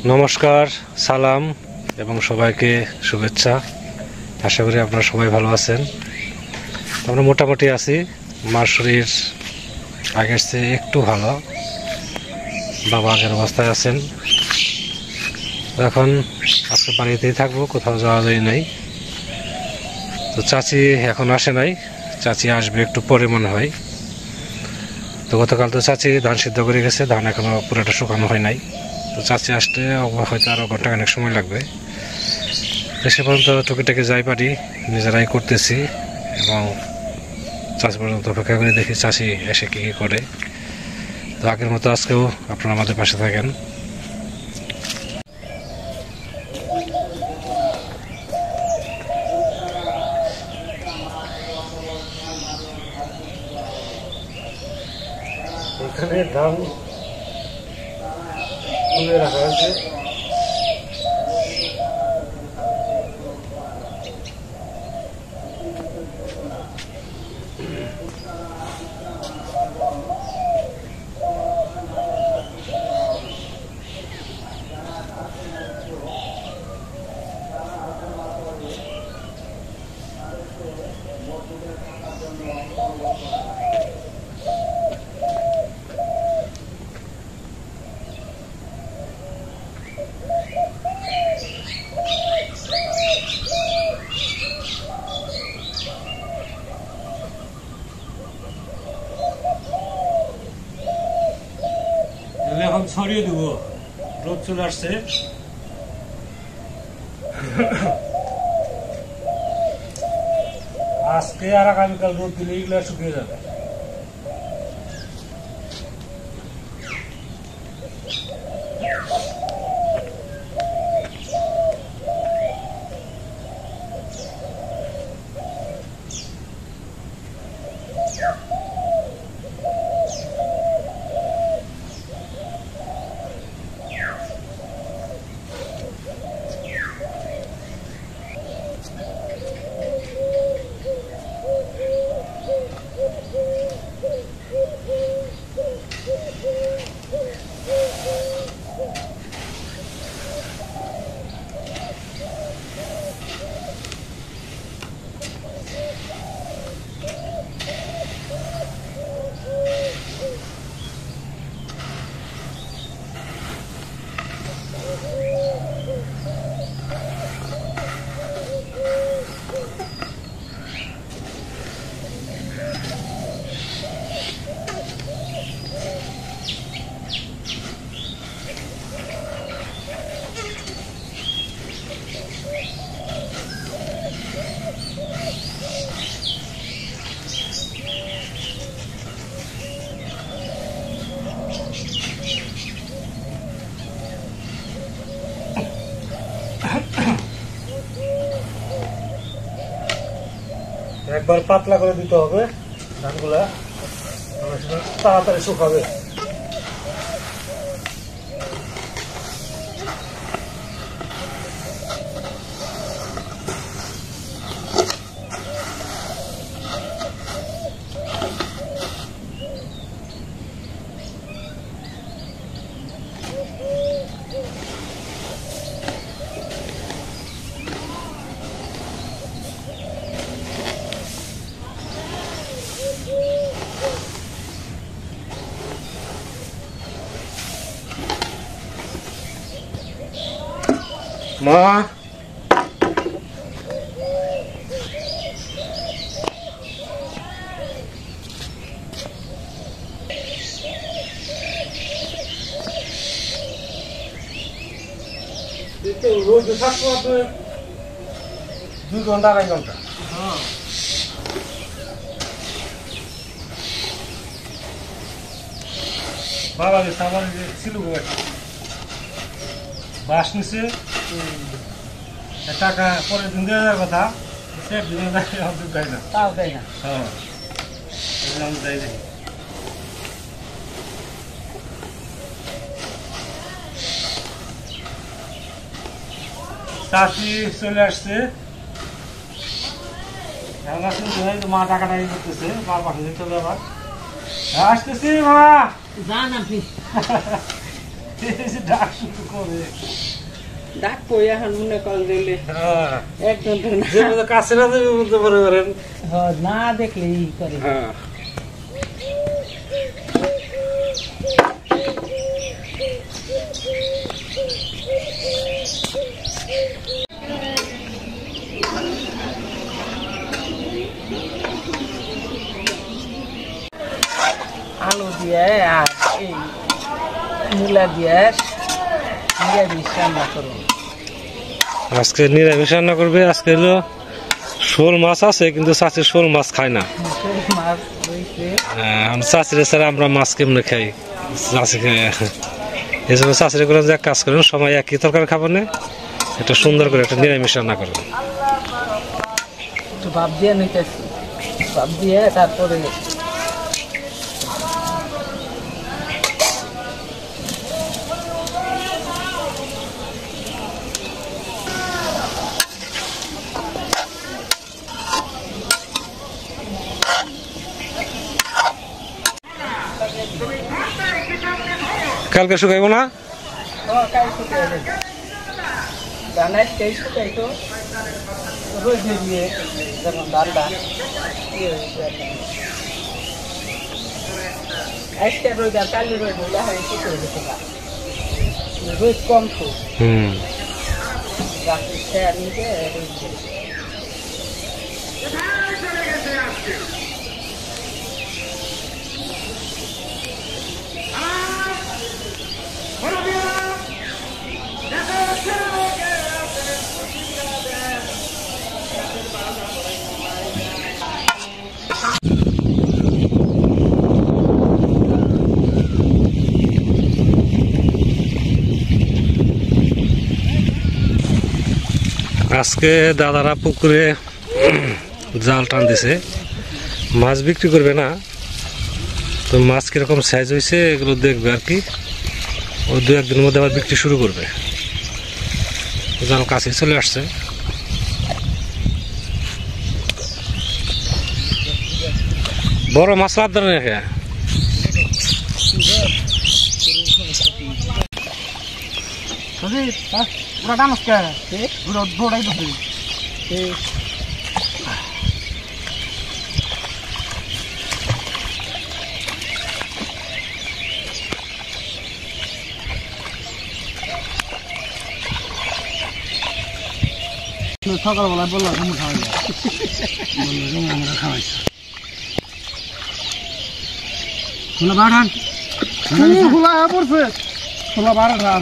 নমস্কার, সালাম এবং সবাইকে শুভেচ্ছা। আশা করি আপনারা সবাই ভালো আছেন। আমরা মোটামুটি আছি। মার শরীর আগের চেয়ে একটু ভালো, বাবা আগের অবস্থায় আছেন। এখন আজকে বাড়িতেই থাকবো, কোথাও যাওয়া যায় নাই। তো চাচি এখন আসে নাই, চাচি আসবে একটু পরে মনে হয়। তো গতকাল তো চাচি ধান সিদ্ধ করে গেছে, ধান এখনো পুরোটা শুকানো হয় নাই। তো চাচি আসতে হয়তো আরও ঘন্টাখানেক সময় লাগবে। সে পর্যন্ত টুকিটাকি যাই পারি নিজেরাই করতেছি এবং চাচি পর্যন্ত অপেক্ষা করে দেখি চাচি এসে কী কী করে। তো আগের মতো আজকেও আপনারা আমাদের পাশে থাকেন। এখানে ধান তুলে রাখা হয়েছে। এখন ছড়িয়ে দেবো, রোদ চলে আসছে। আজকে আর আগামীকাল রোদ দিলে এগুলো শুকিয়ে যাবে। একবার পাতলা করে দিতে হবে ধানগুলা, তাড়াতাড়ি শুকাবে। মা, রোজ থাকতো আপনার 2 ঘন্টা 2.5 ঘন্টা। বাবা আমার ছিল বাস নিছে, টাকা পরে দিন দেওয়া যাওয়ার কথা, সে দিন দেয় না, তাও দেয় না। হ্যাঁ, যাই দেখি। চাষি চলে আসছে, এখন আসলে মা টাকাটা করতেছে, মার পাশে চলে আবার আসতেছি। মা যান আপনি। ডাক শুরু করে ডাক কই এখন মনে কল দিলে একদম কাছে না দেবে বলতে পারেন না দেখলেই করে। হ্যাঁ আলু দিয়ে আর এই মূলা দিয়ে নিরামিষ রান্না করবো। আজকে নিরামিষ রান্না করবে। আজকে হলো শোল মাছ আছে, কিন্তু চাষির শোল মাছ খায় না। মাছ রয়েছে চাষির ছাড়া আমরা মাছ কেমনে খাই, চাষি খাই। এই জন্য চাষির করে যে এক কাজ করেন, সময় একই তরকারি খাবেন না, একটা সুন্দর করে একটা নিরামিষ রান্না করেন। একটু ভাব দিয়ে নিতেছি, ভাব দিয়ে তারপরে কালকে শুকাইব না? রোদে দিয়ে যেমন ডালটা আজকে রোদ আর কালি রোদ হলে হয় কি করে যেতে পারে, রোদ কম তো গাছের খেয়ার নিতে আজকে দাদারা পুকুরে জাল টান দিছে, মাছ বিক্রি করবে না, তো মাছ কিরকম সাইজ হয়েছে এগুলো দেখবে আর কি। ওই দু একদিনের মধ্যে আবার বিক্রি শুরু করবে। জাল কাছে চলে আসছে। বড় মাছ লাভ ধরে নাকি? সকালবেলা বললাম ঘুম খাওয়াই আমরা খাওয়াইছি খোলা বাড়ান খোলা পড়ছে, খোলা বাড়ান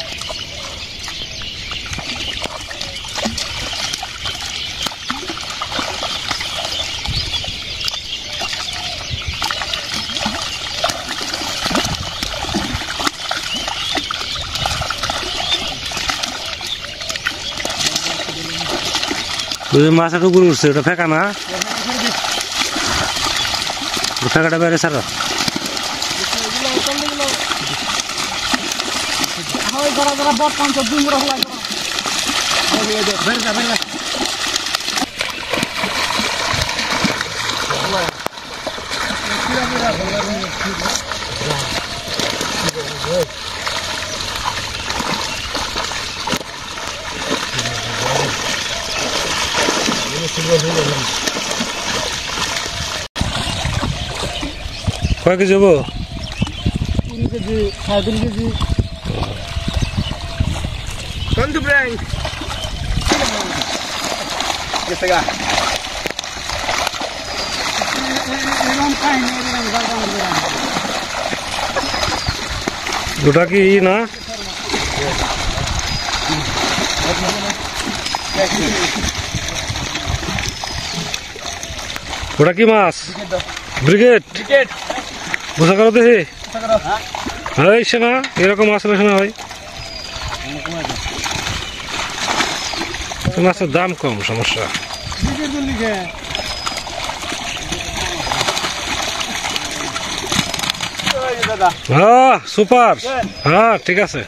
মাছটা উপরে উঠছে, ওটা ফেঁকা না, ফেঁকাটা বেড়ে ছাড়। কয় কেজি হবো? 3 KG 3.5 KG. Quanto branco? Esse gá. Não cai, não vai dar. ওটা কি না? ওটা কি মাছ? ব্রিগেড। বুঝা করো দেখি। এই শোনা এরকম মাছ হলে শোনা ভাই, মাছের দাম কম, সমস্যা। হ্যাঁ সুপার, হ্যাঁ ঠিক আছে।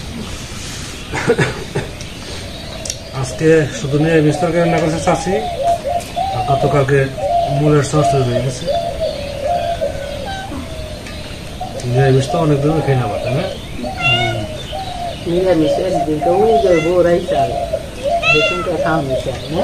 আজকে শুধু নিয়ে বিস্তর রান্না করছে চাচি। গতকালকে মূলের সস হয়ে গেছে। নিরামিষ তো অনেক দিন খেয়ে নেওয়া তাই না? নিরামিষ একদিন তো ওই যে বোরাই চাল বেসনটা খাওয়ানো চাল না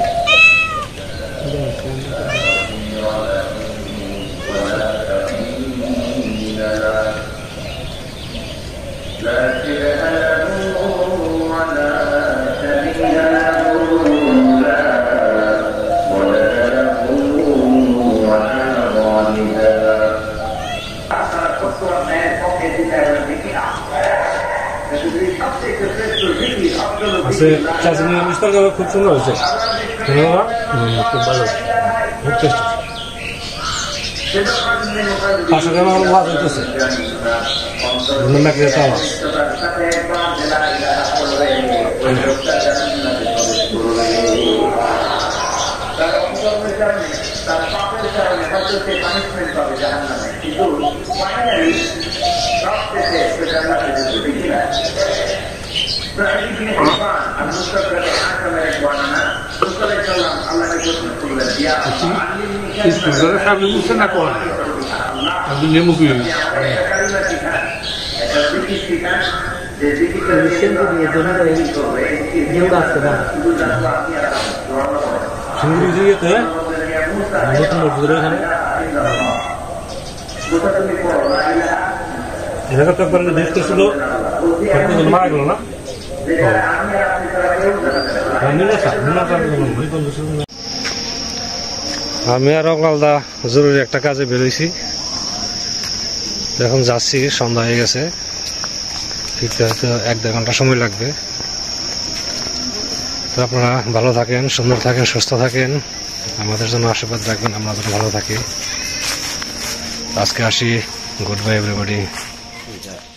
আছে চাচি নিরামিষ তরকারি খুব সুন্দর হয়েছে। খুব ভালো, খুব টেস্টি। 500 গ্রাম আমার ভাত হইতেছে মেঘলে চাওয়া। সামনে বুঝছে না কোন আপনি নেমু কি চিংড়ি দিয়েতে নতুন মজুর এখানে এলাকা তো একবার দেখতেছিল মারা গেল না। আমি আর অকলালদা জরুরি একটা কাজে বেরোইছি, এখন যাচ্ছি, সন্ধ্যা হয়ে গেছে, ফিরতে হয়তো 1-1.5 ঘন্টা সময় লাগবে। তো আপনারা ভালো থাকেন, সুন্দর থাকেন, সুস্থ থাকেন, আমাদের জন্য আশীর্বাদ রাখবেন, আমরা যেন ভালো থাকি। আজকে আসি, গুড বাই এভরিবডি।